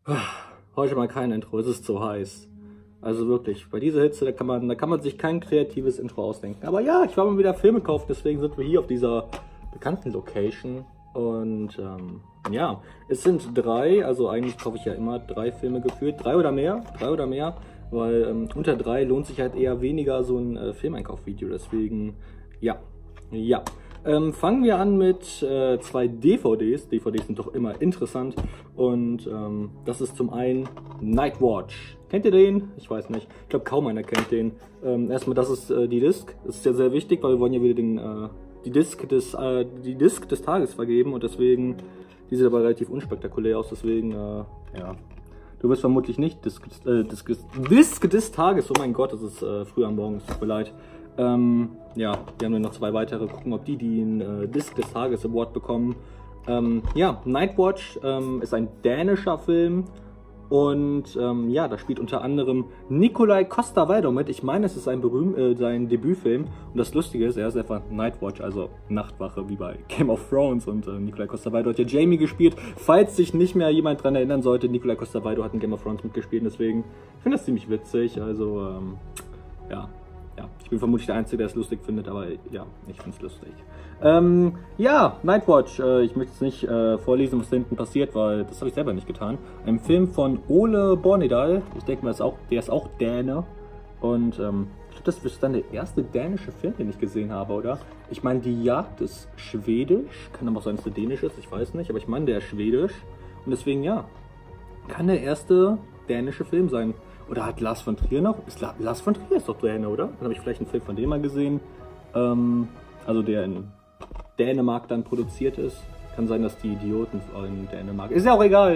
Heute mal kein Intro, es ist zu heiß. Also wirklich, bei dieser Hitze, da kann man sich kein kreatives Intro ausdenken. Aber ja, ich war mal wieder Filme kaufen, deswegen sind wir hier auf dieser bekannten Location. Und ja, es sind drei, also eigentlich kaufe ich ja immer drei Filme gefühlt. Drei oder mehr, weil unter drei lohnt sich halt eher weniger so ein Filmeinkaufvideo. Deswegen, ja. Fangen wir an mit zwei DVDs. DVDs sind doch immer interessant. Und das ist zum einen Nightwatch. Kennt ihr den? Ich weiß nicht. Ich glaube, kaum einer kennt den. Erstmal, das ist die Disc. Das ist ja sehr wichtig, weil wir wollen ja wieder die Disc des Tages vergeben. Und deswegen, die sieht aber relativ unspektakulär aus. Deswegen, ja. Du wirst vermutlich nicht Disc des Tages. Oh mein Gott, das ist früh am Morgen. Es tut mir leid. Ja, wir haben noch zwei weitere. Gucken, ob die den Disc des Tages Award bekommen. Ja, Nightwatch ist ein dänischer Film. Und ja, da spielt unter anderem Nikolaj Coster-Waldau mit. Ich meine, es ist sein Debütfilm. Und das Lustige ist, er ist einfach Nightwatch, also Nachtwache, wie bei Game of Thrones. Und Nikolaj Coster-Waldau hat ja Jamie gespielt. Falls sich nicht mehr jemand dran erinnern sollte, Nikolaj Coster-Waldau hat in Game of Thrones mitgespielt. Deswegen, ich finde das ziemlich witzig. Also, ja. Ich bin vermutlich der Einzige, der es lustig findet, aber ja, ich finde es lustig. Ja, Nightwatch. Ich möchte jetzt nicht vorlesen, was da hinten passiert, weil das habe ich selber nicht getan. Ein Film von Ole Bornedal. Ich denke mal, der ist auch Däne. Und ich glaube, das ist dann der erste dänische Film, den ich gesehen habe, oder? Ich meine, die Jagd ist schwedisch. Kann aber auch sein, dass der dänisch ist, ich weiß nicht. Aber ich meine, der ist schwedisch. Und deswegen, ja, kann der erste dänische Film sein. Oder hat Lars von Trier noch? Lars von Trier ist doch Däne, oder? Dann habe ich vielleicht einen Film von dem mal gesehen. Also der in Dänemark dann produziert ist. Kann sein, dass die Idioten in Dänemark... Ist ja auch egal.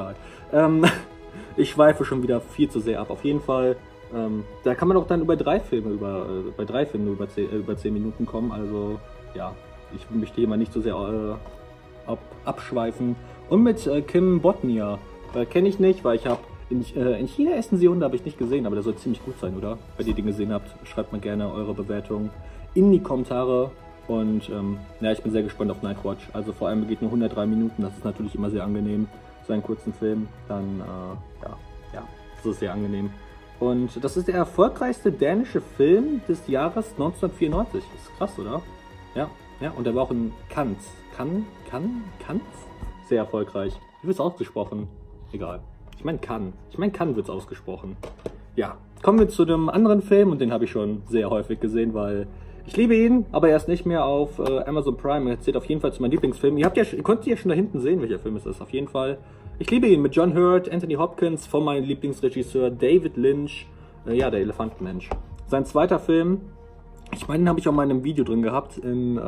Ich schweife schon wieder viel zu sehr ab. Auf jeden Fall, da kann man auch dann bei drei Filmen über 10 Minuten kommen. Also ja, ich möchte hier mal nicht so sehr abschweifen. Und mit Kim Bodnia. Kenne ich nicht, weil ich habe... In China essen sie Hunde, habe ich nicht gesehen, aber der soll ziemlich gut sein, oder? Wenn ihr den gesehen habt, schreibt mal gerne eure Bewertung in die Kommentare. Und ja, ich bin sehr gespannt auf Nightwatch. Also vor allem geht nur 103 Minuten, das ist natürlich immer sehr angenehm. So einen kurzen Film, dann ja, das ist sehr angenehm. Und das ist der erfolgreichste dänische Film des Jahres 1994. Das ist krass, oder? Ja, und der war auch in Cannes. Cannes? Sehr erfolgreich. Wie wird es ausgesprochen? Egal. Ich meine Cannes wird es ausgesprochen. Ja, kommen wir zu einem anderen Film und den habe ich schon sehr häufig gesehen, weil ich liebe ihn, aber er ist nicht mehr auf Amazon Prime. Er zählt auf jeden Fall zu meinem Lieblingsfilm. Ihr konntet ja schon da hinten sehen, welcher Film es ist. Auf jeden Fall. Ich liebe ihn mit John Hurt, Anthony Hopkins, von meinem Lieblingsregisseur David Lynch. Ja, der Elefantenmensch. Sein zweiter Film, ich meine, den habe ich auch mal in einem Video drin gehabt. In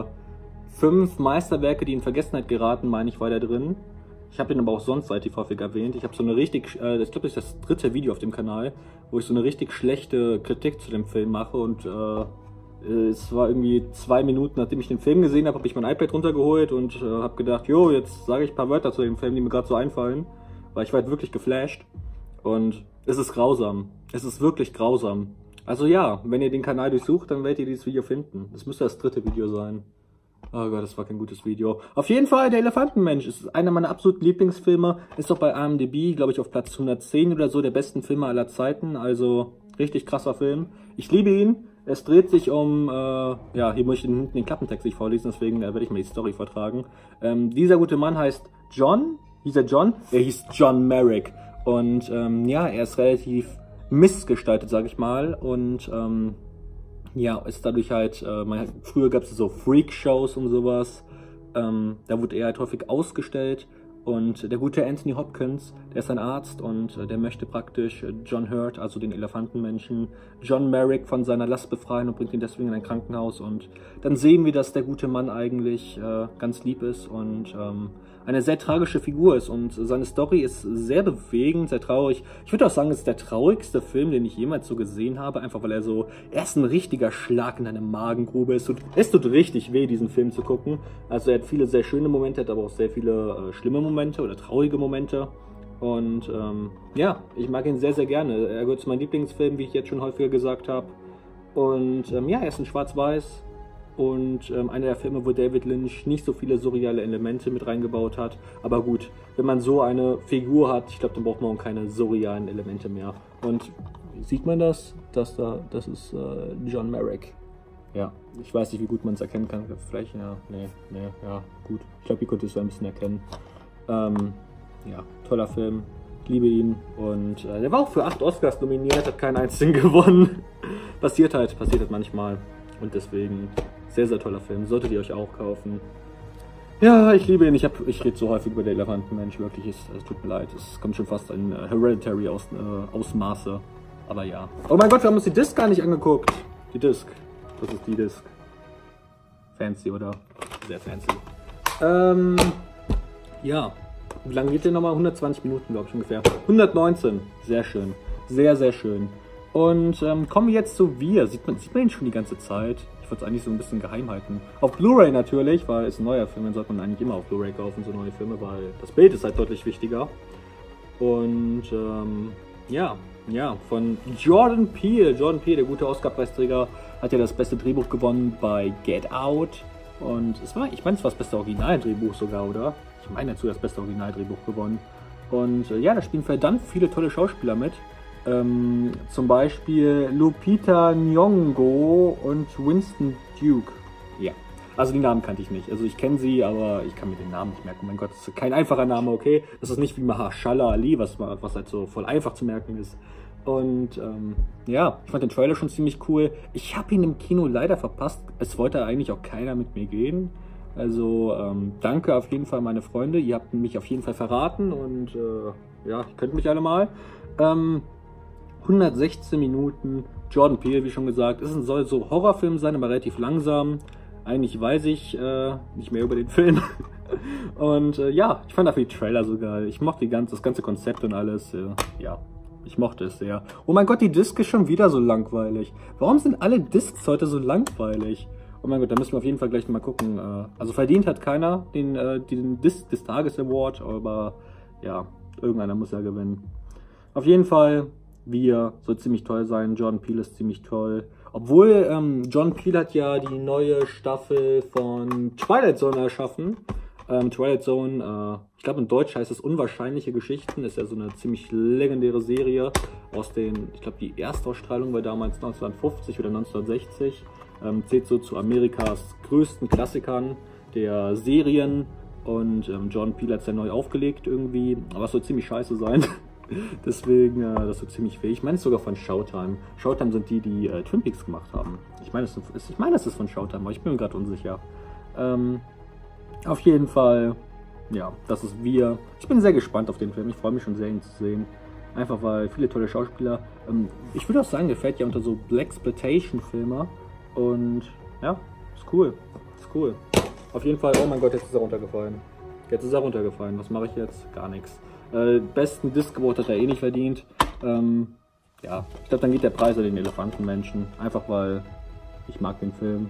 5 Meisterwerke, die in Vergessenheit geraten, meine ich, war der drin. Ich habe den aber auch sonst relativ häufig erwähnt. Ich habe so eine richtig, ich glaube, das ist das 3. Video auf dem Kanal, wo ich so eine richtig schlechte Kritik zu dem Film mache. Und es war irgendwie 2 Minuten, nachdem ich den Film gesehen habe, habe ich mein iPad runtergeholt und habe gedacht, jo, jetzt sage ich ein paar Wörter zu dem Film, die mir gerade so einfallen. Weil ich war halt wirklich geflasht. Und es ist grausam. Es ist wirklich grausam. Also ja, wenn ihr den Kanal durchsucht, dann werdet ihr dieses Video finden. Das müsste das 3. Video sein. Oh Gott, das war kein gutes Video. Auf jeden Fall, der Elefantenmensch ist einer meiner absoluten Lieblingsfilme. Ist doch bei IMDb, glaube ich, auf Platz 110 oder so der besten Filme aller Zeiten. Also, richtig krasser Film. Ich liebe ihn. Es dreht sich um, ja, hier muss ich hinten den Klappentext nicht vorlesen, deswegen werde ich mal die Story vortragen. Dieser gute Mann heißt John. Hieß er John? Er hieß John Merrick. Und, ja, er ist relativ missgestaltet, sage ich mal. Und, ja, ist dadurch halt, früher gab es so Freak-Shows und sowas, da wurde er halt häufig ausgestellt und der gute Anthony Hopkins, der ist ein Arzt und der möchte praktisch John Hurt, also den Elefantenmenschen, John Merrick von seiner Last befreien und bringt ihn deswegen in ein Krankenhaus und dann sehen wir, dass der gute Mann eigentlich ganz lieb ist und eine sehr tragische Figur ist und seine Story ist sehr bewegend, sehr traurig. Ich würde auch sagen, es ist der traurigste Film, den ich jemals so gesehen habe, einfach weil er ist ein richtiger Schlag in deine Magengrube. Es tut richtig weh, diesen Film zu gucken. Also er hat viele sehr schöne Momente, hat aber auch sehr viele schlimme Momente oder traurige Momente. Und ja, ich mag ihn sehr, sehr gerne. Er gehört zu meinen Lieblingsfilmen, wie ich jetzt schon häufiger gesagt habe. Und ja, er ist in Schwarz-Weiß. und einer der Filme, wo David Lynch nicht so viele surreale Elemente mit reingebaut hat. Aber gut, wenn man so eine Figur hat, ich glaube, dann braucht man auch keine surrealen Elemente mehr. Und sieht man das? Das ist John Merrick. Ja, ich weiß nicht, wie gut man es erkennen kann. Vielleicht, ja, nee, ja, gut. Ich glaube, ihr könnt es so ein bisschen erkennen. Ja, toller Film. Ich liebe ihn. Und der war auch für 8 Oscars nominiert, hat keinen einzigen gewonnen. Passiert halt manchmal. Und deswegen, sehr, sehr toller Film. Solltet ihr euch auch kaufen. Ja, ich liebe ihn. Ich rede so häufig über den Elefantenmensch. Wirklich, es tut mir leid. Es kommt schon fast ein Hereditary Ausmaße. Aber ja. Oh mein Gott, wir haben uns die Disc gar nicht angeguckt. Die Disc. Das ist die Disc. Fancy, oder? Sehr fancy. Ja. Wie lange geht der nochmal? 120 Minuten, glaube ich, ungefähr. 119. Sehr schön. Sehr, sehr schön. Und kommen wir jetzt zu Wir. Sieht man ihn schon die ganze Zeit? Ich würde es eigentlich so ein bisschen geheim halten. Auf Blu-ray natürlich, weil es ein neuer Film, den sollte man eigentlich immer auf Blu-ray kaufen, so neue Filme, weil das Bild ist halt deutlich wichtiger. Und ja, von Jordan Peele. Jordan Peele, der gute Oscar-Preisträger, hat ja das beste Drehbuch gewonnen bei Get Out. Und ich meine, es war das beste Originaldrehbuch sogar, oder? Ich meine dazu das beste Originaldrehbuch gewonnen. Und ja, da spielen verdammt viele tolle Schauspieler mit. Zum Beispiel Lupita Nyong'o und Winston Duke. Ja, also die Namen kannte ich nicht. Also ich kenne sie, aber ich kann mir den Namen nicht merken. Oh mein Gott, das ist kein einfacher Name, okay? Das ist nicht wie Mahershala Ali, was halt so voll einfach zu merken ist. Und ja, ich fand den Trailer schon ziemlich cool. Ich habe ihn im Kino leider verpasst. Es wollte eigentlich auch keiner mit mir gehen. Also danke auf jeden Fall meine Freunde. Ihr habt mich auf jeden Fall verraten und ja, ihr könnt mich alle mal. 116 Minuten, Jordan Peele, wie schon gesagt. Es soll so Horrorfilm sein, aber relativ langsam. Eigentlich weiß ich nicht mehr über den Film. Und ja, ich fand dafür die Trailer so geil. Ich mochte das ganze Konzept und alles. Ja, ich mochte es sehr. Oh mein Gott, die Disc ist schon wieder so langweilig. Warum sind alle Discs heute so langweilig? Oh mein Gott, da müssen wir auf jeden Fall gleich mal gucken. Also verdient hat keiner den Disc des Tages Award, aber ja, irgendeiner muss ja gewinnen. Auf jeden Fall, soll ziemlich toll sein. Jordan Peele ist ziemlich toll. Obwohl, Jordan Peele hat ja die neue Staffel von Twilight Zone erschaffen. Twilight Zone, ich glaube in Deutsch heißt es Unwahrscheinliche Geschichten. Ist ja so eine ziemlich legendäre Serie aus ich glaube die Erstausstrahlung war damals 1950 oder 1960. Zählt so zu Amerikas größten Klassikern der Serien. Und Jordan Peele hat es ja neu aufgelegt irgendwie. Aber es soll ziemlich scheiße sein. Deswegen, das wird ziemlich fähig. Ich meine, es ist sogar von Showtime. Showtime sind die Twin Peaks gemacht haben. Ich meine, es ist von Showtime, aber ich bin mir gerade unsicher. Auf jeden Fall, ja, das ist Wir. Ich bin sehr gespannt auf den Film. Ich freue mich schon sehr, ihn zu sehen. Einfach weil viele tolle Schauspieler. Ich würde auch sagen, der fällt ja unter so Blaxploitation-Filme. Und ja, ist cool. Ist cool. Auf jeden Fall, oh mein Gott, jetzt ist er runtergefallen. Was mache ich jetzt? Gar nichts. Besten Disc Award hat er eh nicht verdient. Ja, ich glaube, dann geht der Preis an den Elefantenmenschen. Einfach weil ich mag den Film.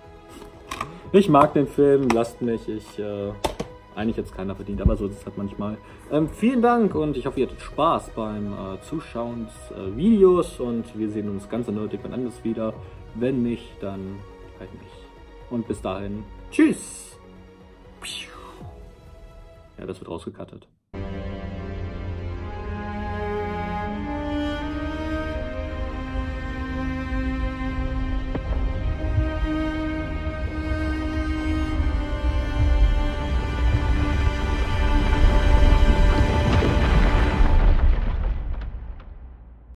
Lasst mich. Eigentlich jetzt keiner verdient, aber so ist es halt manchmal. Vielen Dank und ich hoffe, ihr hattet Spaß beim Zuschauen des Videos und wir sehen uns ganz erneut irgendwann anders wieder. Wenn nicht, dann halt nicht. Und bis dahin, tschüss! Ja, das wird rausgekattet.